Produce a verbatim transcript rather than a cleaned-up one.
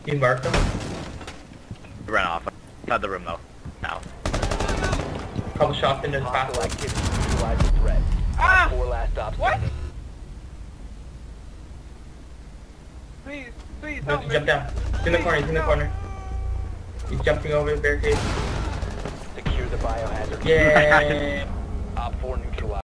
You marked him? He ran off. Inside the room though. Now. Couple shots into his Hostile path. activity. Neutralize the threat. Ah! Four last stops. What? standing. Please, please No, help me. jump down. He's in the corner, he's in the No. corner. He's jumping over the barricade. Secure the biohazard. Yeah. Op four neutralized.